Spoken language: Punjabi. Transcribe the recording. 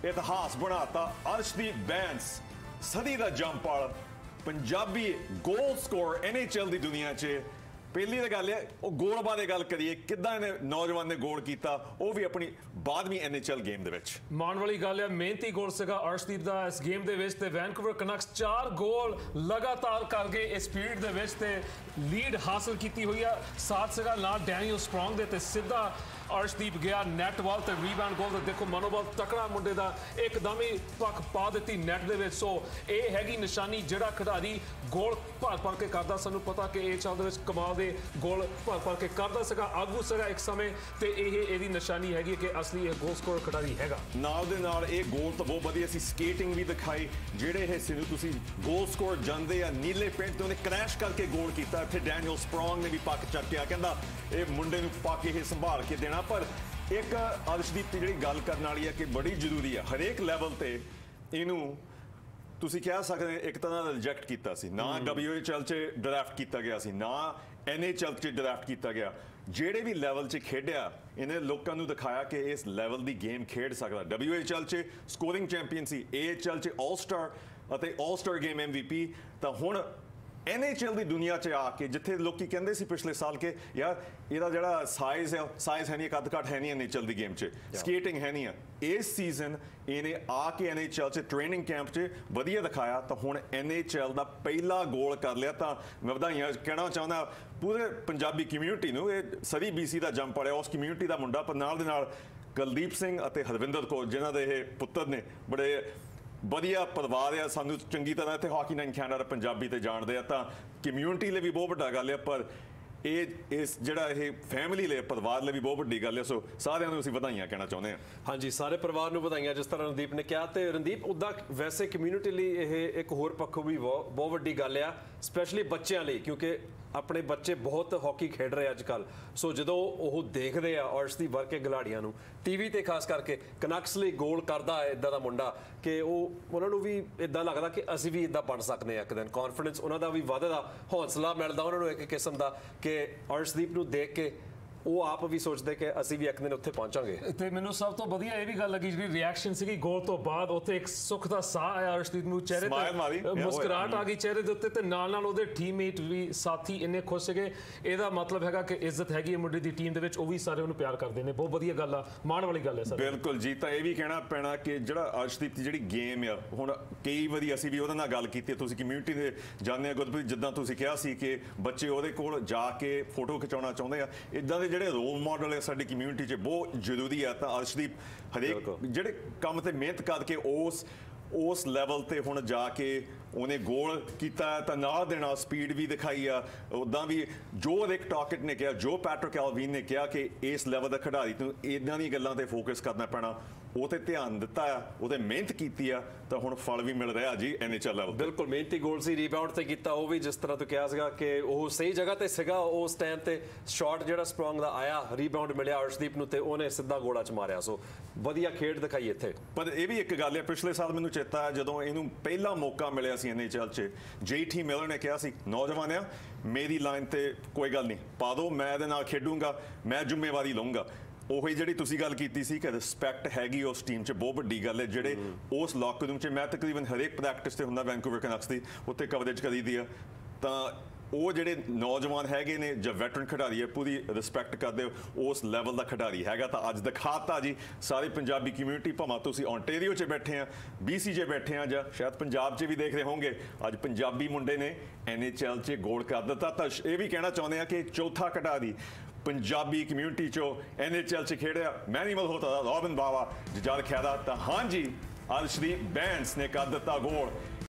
इतिहास बनाता। अर्शदीप बैंस सदी का जंपल पंजाबी गोल स्कोर NHL की दुनिया च। पहली तो गल है गोलबाज की गल करिए किदां इहने नौजवान ने गोल किया, वो भी अपनी 12वीं NHL गेम दे विच। माण वाली गल है, मेहनती गोल सीगा अर्शदीप दा इस गेम दे विच ते वैनकूवर कनक्स 4 गोल लगातार करके इस पीरियड दे विच ते लीड हासिल की हुई है। साथ सीगा ना डैनियल स्ट्रॉन्ग दे ते सीधा अर्शदीप गया नैट वाल ते रीबाउंड गोल। देखो मनोबल तकड़ा मुंडे दा, एकदम ही पक पा दी नैट दे विच। सो ये हैगी निशानी जिहड़ा खिडारी गोल भर भर के करदा। सानू पता कि NHL दे विच कमाल दे गोल भर भर के करदा सीगा, आगू सीगा एक समय ते इहदी निशानी हैगी कि असली ये गोल स्कोर खिडारी हैगा। नाल दे नाल ये गोल तो बहुत वधिया सी, स्केटिंग भी दिखाई। ਜਿਹੜੇ ਹਿੱਸੇ ਨੂੰ ਤੁਸੀਂ ਗੋਲ ਸਕੋਰ ਜਾਂਦੇ ਆ ਨੀਲੇ ਪਿੰਡ ਤੇ ਉਹਨੇ ਕ੍ਰੈਸ਼ ਕਰਕੇ ਗੋਲ ਕੀਤਾ। ਇੱਥੇ ਡੈਨੀਅਲ ਸਪਰੋਂਗ ਨੇ ਵੀ ਪੱਕ ਚੱਕਿਆ, ਕਹਿੰਦਾ ਇਹ ਮੁੰਡੇ ਨੂੰ ਪੱਕ ਇਹ ਸੰਭਾਲ ਕੇ ਦੇਣਾ। ਪਰ ਇੱਕ ਅਰਸ਼ਦੀਪ ਦੀ ਜਿਹੜੀ ਗੱਲ ਕਰਨ ਵਾਲੀ ਹੈ ਕਿ ਬੜੀ ਜ਼ਰੂਰੀ ਆ, ਹਰੇਕ ਲੈਵਲ ਤੇ ਇਹਨੂੰ ਤੁਸੀਂ ਕਹਿ ਸਕਦੇ ਇੱਕ ਤਰ੍ਹਾਂ ਦਾ ਰਿਜੈਕਟ ਕੀਤਾ ਸੀ। ਨਾ WHL 'ਚ ਡਰਾਫਟ ਕੀਤਾ ਗਿਆ ਸੀ, ਨਾ NHL 'ਚ ਡਰਾਫਟ ਕੀਤਾ ਗਿਆ। ਜਿਹੜੇ ਵੀ ਲੈਵਲ 'ਚ ਖੇਡਿਆ ਇਹਨੇ ਲੋਕਾਂ ਨੂੰ ਦਿਖਾਇਆ ਕਿ ਇਸ ਲੈਵਲ ਦੀ ਗੇਮ ਖੇਡ ਸਕਦਾ। WHL 'ਚ ਸਕੋਰਿੰਗ ਚੈਂਪੀਅਨ ਸੀ, AHL 'ਚ ਆਲ ਸਟਾਰ ਅਤੇ ਆਲ ਸਟਾਰ ਗੇਮ MVP। ਤਾਂ ਹੁਣ NHL ਦੀ ਦੁਨੀਆ 'ਚ ਆ ਕੇ ਜਿੱਥੇ ਲੋਕੀ ਕਹਿੰਦੇ ਸੀ ਪਿਛਲੇ ਸਾਲ ਕਿ ਯਾਰ ਇਹਦਾ ਜਿਹੜਾ ਸਾਈਜ਼ ਹੈ ਨਹੀਂ, ਕੱਦ ਘੱਟ ਹੈ ਨਹੀਂ NHL ਦੀ ਗੇਮ 'ਚ, ਸਕੇਟਿੰਗ ਹੈ ਨਹੀਂ ਆ। ਇਸ ਸੀਜ਼ਨ ਇਹਨੇ ਆ ਕੇ NHL 'ਚ ਟ੍ਰੇਨਿੰਗ ਕੈਂਪ 'ਚ ਵਧੀਆ ਦਿਖਾਇਆ। ਤਾਂ ਹੁਣ NHL ਦਾ ਪਹਿਲਾ ਗੋਲ ਕਰ ਲਿਆ। ਤਾਂ ਮੈਂ ਵਧਾਈਆਂ ਕਹਿਣਾ ਚਾਹੁੰਦਾ ਪੂਰੇ ਪੰਜਾਬੀ ਕਮਿਊਨਿਟੀ ਨੂੰ। ਇਹ ਸਰੀ BC ਦਾ ਜੰਮ ਪੜਿਆ ਉਸ ਕਮਿਊਨਿਟੀ ਦਾ ਮੁੰਡਾ। ਪਰ ਨਾਲ ਦੇ ਨਾਲ ਕੁਲਦੀਪ ਸਿੰਘ ਅਤੇ ਹਰਵਿੰਦਰ ਕੌਰ ਜਿਨ੍ਹਾਂ ਦੇ ਇਹ ਪੁੱਤਰ ਨੇ, ਬੜੇ ਵਧੀਆ ਪਰਿਵਾਰ ਆ। ਸਾਨੂੰ ਚੰਗੀ ਤਰ੍ਹਾਂ ਇੱਥੇ ਹਾਕੀ ਨਾਈਨ ਕੈਨੇਡਾ ਪੰਜਾਬੀ ਤੇ ਜਾਣਦੇ ਆ। ਤਾਂ ਕਮਿਊਨਿਟੀ ਲਈ ਵੀ ਬਹੁਤ ਵੱਡਾ ਗੱਲ ਆ, ਪਰ ਇਸ ਜਿਹੜਾ ਇਹ ਫੈਮਿਲੀ ਲਈ, ਪਰਿਵਾਰ ਲਈ ਵੀ ਬਹੁਤ ਵੱਡੀ ਗੱਲ ਹੈ। ਸੋ ਸਾਰਿਆਂ ਨੂੰ ਅਸੀਂ ਵਧਾਈਆਂ ਕਹਿਣਾ ਚਾਹੁੰਦੇ ਹਾਂ। ਹਾਂਜੀ, ਸਾਰੇ ਪਰਿਵਾਰ ਨੂੰ ਵਧਾਈਆਂ ਜਿਸ ਤਰ੍ਹਾਂ ਰਣਦੀਪ ਨੇ ਕਿਹਾ। ਤੇ ਰਣਦੀਪ ਉੱਦਾਂ ਵੈਸੇ ਕਮਿਊਨਿਟੀ ਲਈ ਇਹ ਇੱਕ ਹੋਰ ਪੱਖੋਂ ਵੀ ਬਹੁਤ ਵੱਡੀ ਗੱਲ ਆ, ਸਪੈਸ਼ਲੀ ਬੱਚਿਆਂ ਲਈ, ਕਿਉਂਕਿ ਆਪਣੇ ਬੱਚੇ ਬਹੁਤ ਹਾਕੀ ਖੇਡ ਰਹੇ ਅੱਜ ਕੱਲ੍ਹ। ਸੋ ਜਦੋਂ ਉਹ ਦੇਖਦੇ ਆ ਅਰਸ਼ਦੀਪ ਵਰਗੇ ਖਿਡਾਰੀਆਂ ਨੂੰ TV ਤੇ, ਖਾਸ ਕਰਕੇ ਕਨਕਸ ਲਈ ਗੋਲ ਕਰਦਾ ਹੈ ਇੱਦਾਂ ਦਾ ਮੁੰਡਾ, ਕਿ ਉਹਨਾਂ ਨੂੰ ਵੀ ਇੱਦਾਂ ਲੱਗਦਾ ਕਿ ਅਸੀਂ ਵੀ ਇੱਦਾਂ ਬਣ ਸਕਦੇ ਹਾਂ ਇੱਕ ਦਿਨ। ਕੌਨਫੀਡੈਂਸ ਉਹਨਾਂ ਦਾ ਵੀ ਵੱਧਦਾ, ਹੌਸਲਾ ਮਿਲਦਾ ਉਹਨਾਂ ਨੂੰ ਇੱਕ ਕਿਸਮ ਦਾ ਕਿ अर्शदीप ਨੂੰ ਦੇਖ ਕੇ ਉਹ ਆਪ ਵੀ ਸੋਚਦੇ ਕਿ ਅਸੀਂ ਵੀ ਇੱਕ ਦਿਨ ਉੱਥੇ ਪਹੁੰਚਾਂਗੇ। ਤੇ ਮੈਨੂੰ ਸਭ ਤੋਂ ਵਧੀਆ ਇਹ ਵੀ ਗੱਲ ਲੱਗੀ ਜਿਹੜੀ ਰਿਐਕਸ਼ਨ ਸੀਗੀ ਗੋਲ ਤੋਂ ਬਾਅਦ, ਉੱਥੇ ਇੱਕ ਸੁੱਖ ਦਾ ਸਾਹ ਆਇਆ ਅਰਸ਼ਦੀਪ ਨੂੰ, ਚਿਹਰੇ ਤੇ ਮੁਸਕਰਾਹਟ ਆ ਗਈ ਚਿਹਰੇ ਦੇ ਉੱਤੇ। ਤੇ ਨਾਲ ਨਾਲ ਉਹਦੇ ਟੀਮਮੇਟ ਵੀ, ਸਾਥੀ ਇੰਨੇ ਖੁਸ਼ ਸੀਗੇ। ਇਹਦਾ ਮਤਲਬ ਹੈਗਾ ਕਿ ਇੱਜ਼ਤ ਹੈਗੀ ਹੈ ਮੁੰਡੇ ਦੀ ਟੀਮ ਦੇ ਵਿੱਚ, ਉਹ ਵੀ ਸਾਰੇ ਉਹਨੂੰ ਪਿਆਰ ਕਰਦੇ ਨੇ। ਬਹੁਤ ਵਧੀਆ ਗੱਲ ਆ, ਮਾਣ ਵਾਲੀ ਗੱਲ ਹੈ ਸਰ। ਬਿਲਕੁਲ ਜੀ। ਤਾਂ ਇਹ ਵੀ ਕਹਿਣਾ ਪੈਣਾ ਕਿ ਜਿਹੜਾ ਅਰਸ਼ਦੀਪ ਦੀ ਜਿਹੜੀ ਗੇਮ ਆ, ਹੁਣ ਕਈ ਵਾਰੀ ਅਸੀਂ ਵੀ ਉਹਦੇ ਨਾਲ ਗੱਲ ਕੀਤੀ, ਤੁਸੀਂ ਕਮਿਊਨਿਟੀ ਦੇ ਜਾਣਦੇ ਆ ਗੁਰਪ੍ਰੀਤ, ਜਿੱਦਾਂ ਤੁਸੀਂ ਕਿਹਾ ਸੀ ਕਿ ਬੱਚੇ ਉਹਦੇ ਕੋਲ ਜਾ ਕੇ ਫੋਟੋ ਖਿਚਾਉਣਾ ਚਾਹੁੰਦੇ ਆ। ਇੱਦਾਂ ਦੇ ਜਿਹੜੇ ਰੋਲ ਮਾਡਲ ਹੈ ਸਾਡੀ ਕਮਿਊਨਿਟੀ 'ਚ ਬਹੁਤ ਜ਼ਰੂਰੀ ਆ। ਤਾਂ ਅਰਸ਼ਦੀਪ ਹਰੇਕ ਜਿਹੜੇ ਕੰਮ ਤੇ ਮਿਹਨਤ ਕਰਕੇ ਉਸ ਲੈਵਲ ਤੇ ਹੁਣ ਜਾ ਕੇ ਉਹਨੇ ਗੋਲ ਕੀਤਾ। ਤਾਂ ਨਾਲ ਦੇ ਨਾਲ ਸਪੀਡ ਵੀ ਦਿਖਾਈ ਆ। ਉੱਦਾਂ ਵੀ ਜੋ ਰਿਕ ਟਾਕਟ ਨੇ ਕਿਹਾ, ਜੋ ਪੈਟਰਿਕ ਐਲਵੀਨ ਨੇ ਕਿਹਾ ਕਿ ਇਸ ਲੈਵਲ ਦਾ ਖਿਡਾਰੀ ਨੂੰ ਇੱਦਾਂ ਦੀਆਂ ਗੱਲਾਂ ਤੇ ਫੋਕਸ ਕਰਨਾ ਪੈਣਾ, ਉਹ ਤੇ ਧਿਆਨ ਦਿੱਤਾ ਆ, ਉਹਦੇ ਮਿਹਨਤ ਕੀਤੀ ਆ। ਤਾਂ ਹੁਣ ਫਲ ਵੀ ਮਿਲ ਰਿਹਾ ਜੀ NHL ਲੈਵਲ। ਬਿਲਕੁਲ ਮਿਹਨਤੀ ਗੋਲ ਸੀ, ਰੀਬਾਊਂਡ ਤੇ ਕੀਤਾ ਉਹ ਵੀ, ਜਿਸ ਤਰ੍ਹਾਂ ਤੂੰ ਕਿਹਾ ਸੀਗਾ ਕਿ ਉਹ ਸਹੀ ਜਗ੍ਹਾ ਤੇ ਸੀਗਾ ਉਸ ਟਾਈਮ ਤੇ। ਸ਼ਾਟ ਜਿਹੜਾ ਸਟਰੋਂਗ ਦਾ ਆਇਆ, ਰੀਬਾਊਂਡ ਮਿਲਿਆ ਅਰਸ਼ਦੀਪ ਨੂੰ ਤੇ ਉਹਨੇ ਸਿੱਧਾ ਗੋਲਾ 'ਚ ਮਾਰਿਆ। ਸੋ ਵਧੀਆ ਖੇਡ ਦਿਖਾਈ ਇੱਥੇ। ਪਰ ਇਹ ਵੀ ਇੱਕ ਗੱਲ ਹੈ, ਪਿਛਲੇ ਸਾਲ ਮੈਨੂੰ ਚੇਤਾ ਹੈ ਜਦੋਂ ਇਹਨੂੰ ਪਹਿਲਾ ਮੌਕਾ ਮਿਲਿਆ ਸੀ NHL 'ਚ, JT ਮਿਲਰ ਨੇ ਕਿਹਾ ਸੀ ਨੌਜਵਾਨ ਆ ਮੇਰੀ ਲਾਈਨ ਤੇ ਕੋਈ ਗੱਲ ਨਹੀਂ ਪਾ ਦਿਓ, ਮੈਂ ਇਹਦੇ ਨਾਲ ਖੇਡੂੰਗਾ, ਮੈਂ ਜ਼ਿੰਮੇਵਾਰੀ ਲਊਂਗਾ। ਉਹੀ ਜਿਹੜੀ ਤੁਸੀਂ ਗੱਲ ਕੀਤੀ ਸੀ ਕਿ ਰਿਸਪੈਕਟ ਹੈਗੀ ਉਸ ਟੀਮ 'ਚ, ਬਹੁਤ ਵੱਡੀ ਗੱਲ ਹੈ। ਜਿਹੜੇ ਉਸ ਲੋਕਰ ਰੂਮ 'ਚ, ਮੈਂ ਤਕਰੀਬਨ ਹਰੇਕ ਪ੍ਰੈਕਟਿਸ ਤੇ ਹੁੰਦਾ ਵੈਨਕੂਵਰ ਕਨਕਸ ਦੀ, ਉੱਥੇ ਕਵਰੇਜ ਕਰੀਦੀ ਆ। ਤਾਂ ਉਹ ਜਿਹੜੇ ਨੌਜਵਾਨ ਹੈਗੇ ਨੇ ਜਾਂ ਵੈਟਰਨ ਖਿਡਾਰੀ ਹੈ, ਪੂਰੀ ਰਿਸਪੈਕਟ ਕਰਦੇ ਉਸ ਲੈਵਲ ਦਾ ਖਿਡਾਰੀ ਹੈਗਾ। ਤਾਂ ਅੱਜ ਦਿਖਾਤਾ ਜੀ ਸਾਰੀ ਪੰਜਾਬੀ ਕਮਿਊਨਿਟੀ, ਭਾਵੇਂ ਤੁਸੀਂ ਆਂਟੇਰੀਓ 'ਚ ਬੈਠੇ ਆ, BC 'ਚ ਬੈਠੇ ਆ, ਜਾਂ ਸ਼ਾਇਦ ਪੰਜਾਬ 'ਚ ਵੀ ਦੇਖ ਰਹੇ ਹੋਣਗੇ, ਅੱਜ ਪੰਜਾਬੀ ਮੁੰਡੇ ਨੇ NHL 'ਚ ਗੋਲ ਕਰ ਦਿੱਤਾ। ਤਾਂ ਇਹ ਵੀ ਕਹਿਣਾ ਚਾਹੁੰਦੇ ਆ ਕਿ ਚੌਥਾ ਖਿਡਾਰੀ ਪੰਜਾਬੀ ਕਮਿਊਨਿਟੀ 'ਚੋਂ NHL 'ਚ ਖੇਡਿਆ। Manny Malhotra, Robin Bawa, Jujhar Khaira. ਤਾਂ ਹਾਂਜੀ ਅਰਸ਼ਦੀਪ ਬੈਂਸ ਨੇ ਕਰ ਦਿੱਤਾ ਗੋਲ।